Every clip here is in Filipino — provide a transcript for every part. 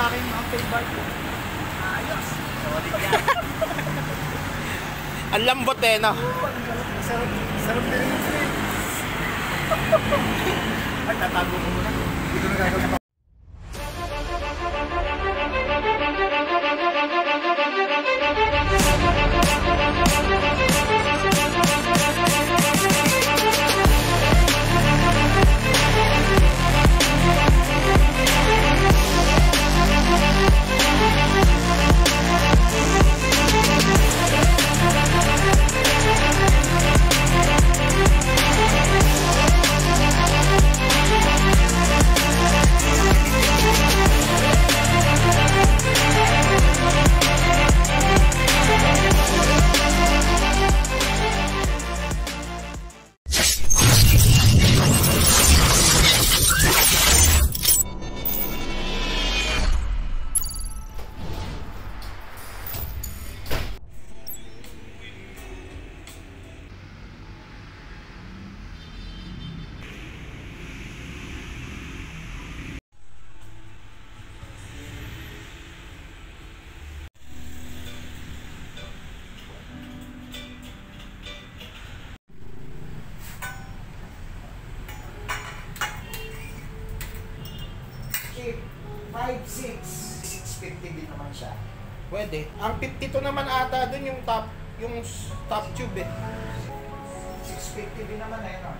aking mountain bike. Ayos. Solid yan. Ang lambot eh, no? Sarap na rin yung frame. Ay, tatago mo muna. Dito na gagawin pa. Chip, 5.6. 650 din naman siya. Pwede. Ang 52 naman ata dun yung top tube eh. 650 din naman eh, no?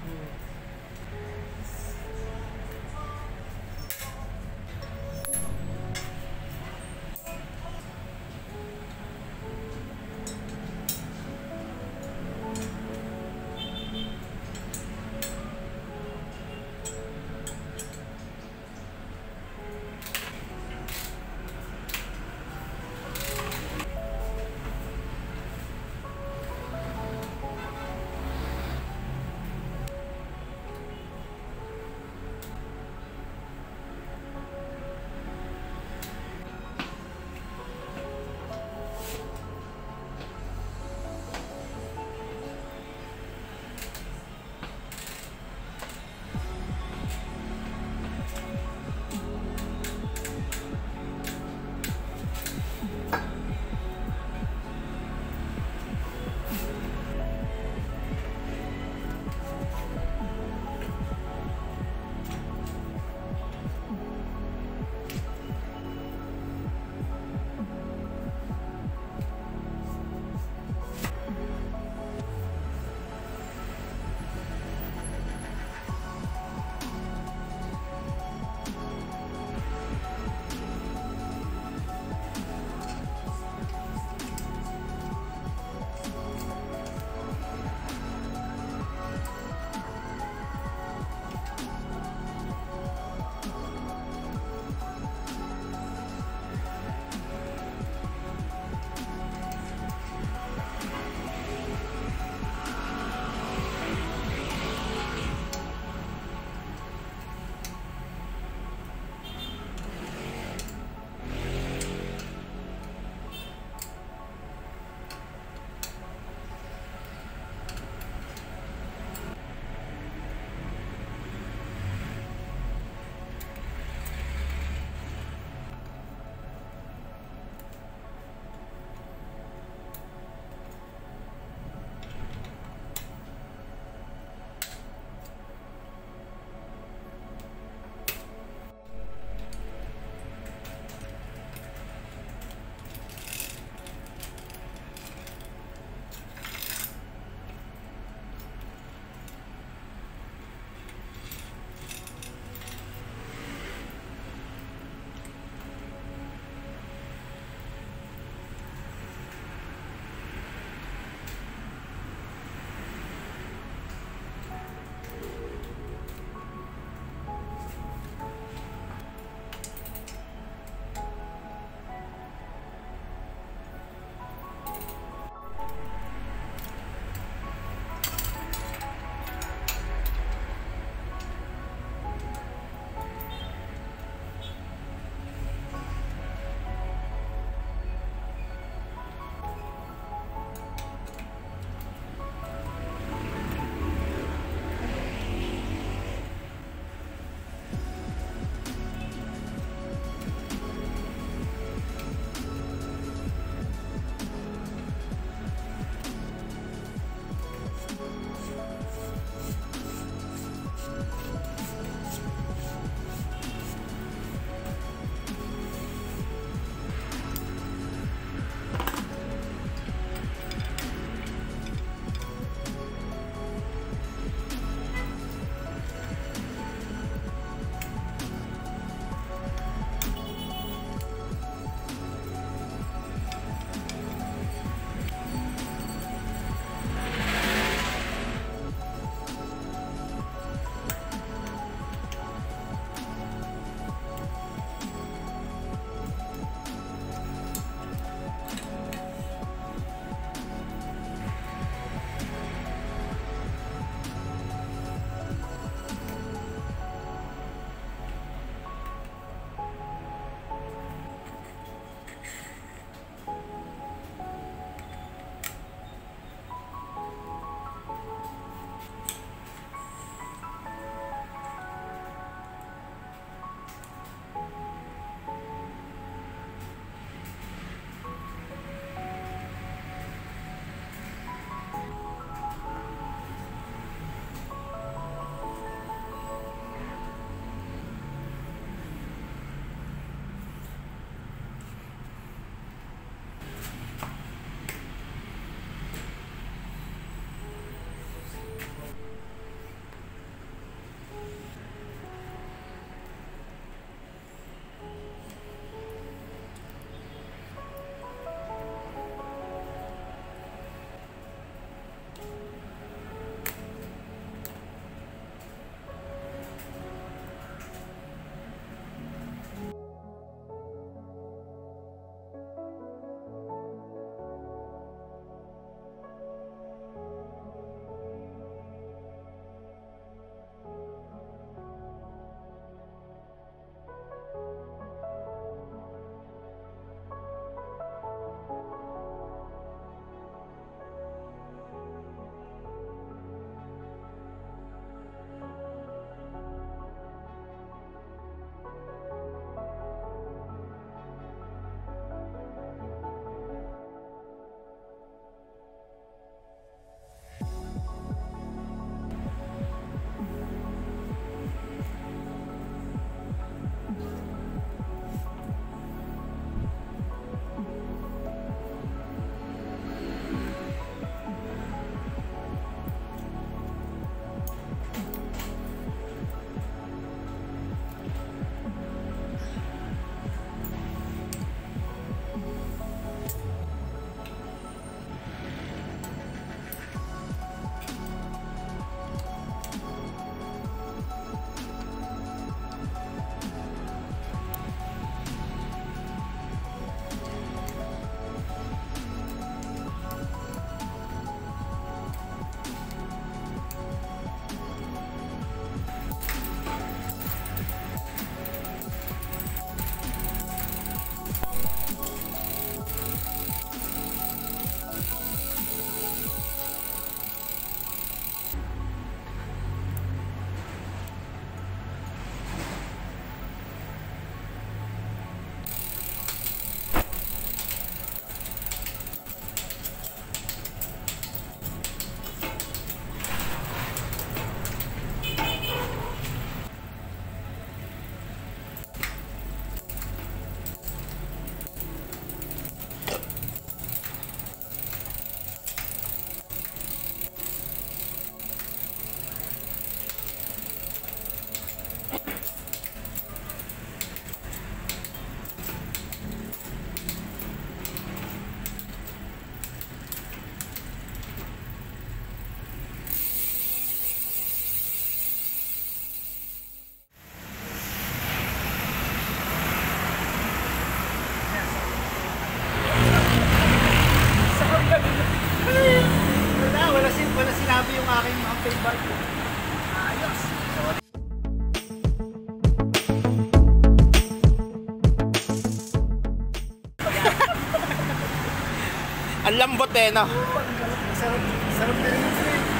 lambot eh, no? Sarap, sarap na rin ito eh.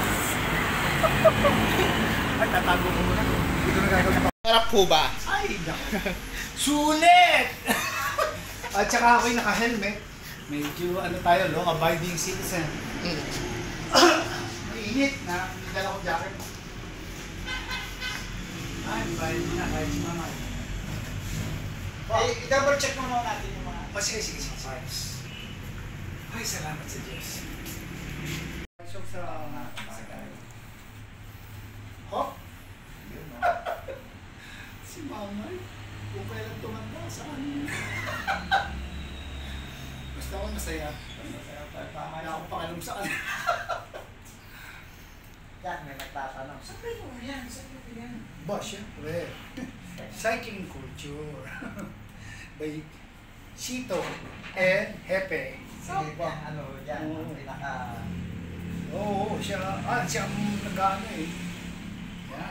Ay, tatago ko muna. Dito na gagawin pa. Sarap po ba? Ay, sulit! At saka ako'y naka-helmet. Medyo ano tayo, law-abiding citizen. Mainit na, hindi dala ko jacket. Ay, bayad mo na kahit si mama. I-double check muna natin yung mga... Oh, sige. Ay, salamat sa Diyos. So, sa hop, Yun, no? si mama, kung kailan tumanda, saan? Basta ako masaya. Tama Wala akong pakialam sa kanya. Yan, may nagtatanong. Saan kayo yan? Saan kayo yan? Ba, syempre. Cycling culture. By Chito and Hepe. Sige ba? Ano, yan, ang pinaka... Oo, siya ang nag-ano eh. Yan.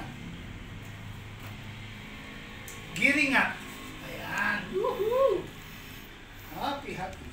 Gearing up. Ayan. Woohoo! Happy.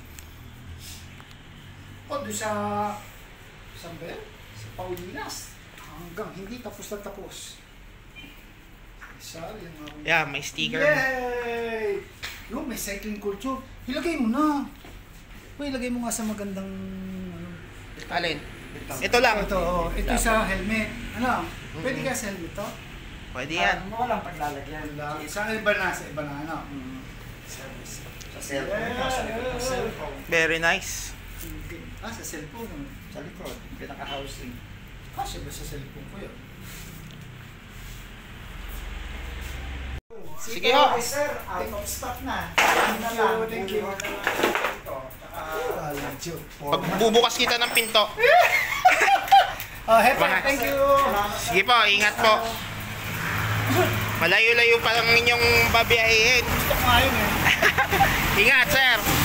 O, doon sa... Saan ba yan? Sa Paulinas. Hanggang hindi tapos na tapos. Isa, yan nga. Yeah, may sticker. Yay! Yung may cycling culture. Ilagay mo na. Uy, ilagay mo nga sa magandang... Ano, Alin? Ito lang. Ito sa helmet. Ano? Pwede ka sa helmet to? Pwede yan. Mo walang paglalagyan. Sa iba na, ano? Service. Sa cellphone. Sa likod ng cellphone. Very nice. Sa cellphone. Sa likod. Pinaka-housing. Siya ba sa cellphone ko yun? Sige ho. Okay, sir. Out of stock na. Thank you. Pagbubukas kita ng pinto. Oh, Hepe, Baka- thank you. Sige po, ingat po. Malayo-layo pa lang inyong babiyahin. Gusto ko nga yun eh. Ingat, sir.